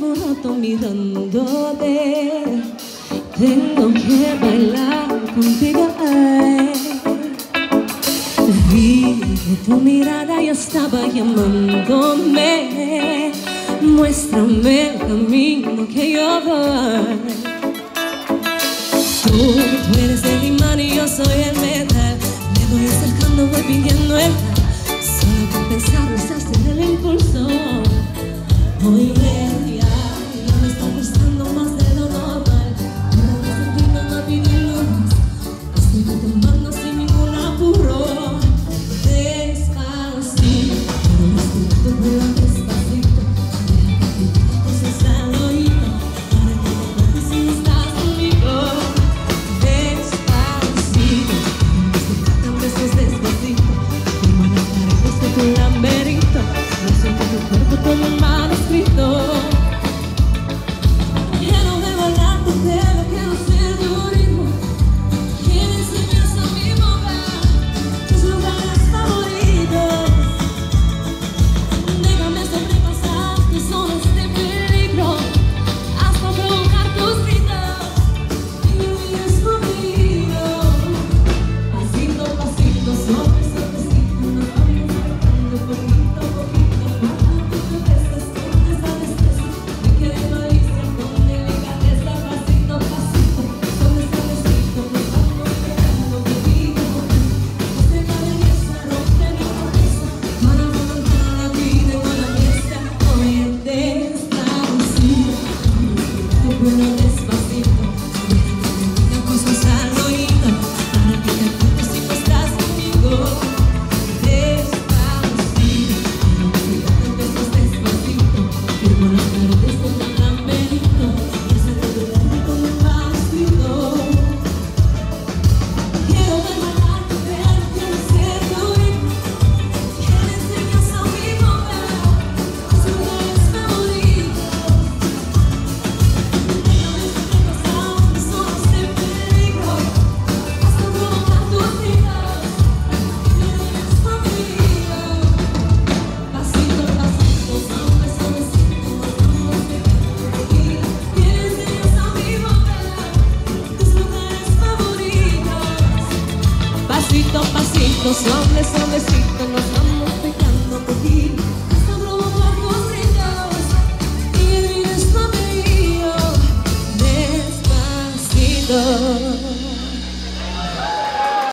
un rato mirándote. Tengo que bailar contigo. Vi que tu mirada ya estaba llamándome. Muéstrame el camino que yo voy. Tú eres el imán y yo soy el metal. Me voy acercando, voy pidiendo el tal. Solo con pensarlo estás en el impulso. Hoy media y no me está gustando más de lo normal. No me sentindo, no pidiendo más. Estoy tomando sin ningún apuro. Despacito, pero despacito, pero despacito. Deja que te cosas al oído para que te acuerdes si estás conmigo. Despacito, besos despacito. Como en las paredes de tu laberinto. No siento tu cuerpo como un manuscrito. Quiero devorarte, pero quiero ser tu ritmo. Quiero enseñarte a mi mover tus lugares favoritos. Déjame sobrepasar tus zonas de peligro hasta provocar tus gritos y vienes conmigo. Pasito a pasito, suave, suavecito, nos vamos acercando poquito a poquito. Cuando tú te besas con esa destreza, me quedé malicia con delicadeza. Pasito a pasito, suave, suavecito, nos vamos acercando poquito a poquito. Esta belleza rompe mi cabeza para levantar la vida con la fiesta. Oye, despacito, pero despacito. Deja cosas al oído para que te acuerdes si no estás conmigo. Despacito, pero besos despacito. Firmo las paredes con un laberinto y ese te duerme con un manuscrito. Quiero ver bailarte, pero quiero ser tu ritmo. Quiero enseñarte a mi mover tus lugares favoritos. Déjame sobrepasar mis zonas de peligro hasta provocar tus gritos y vienes conmigo. Pasito a pasito, suave, suavecito, nos vamos pegando poquito. Quiero enseñarte a mi mover tus lugares favoritos. Pasito a pasito, suave, suavecito, nos vamos pegando poquito hasta provocar tus gritos y vienes conmigo. Despacito.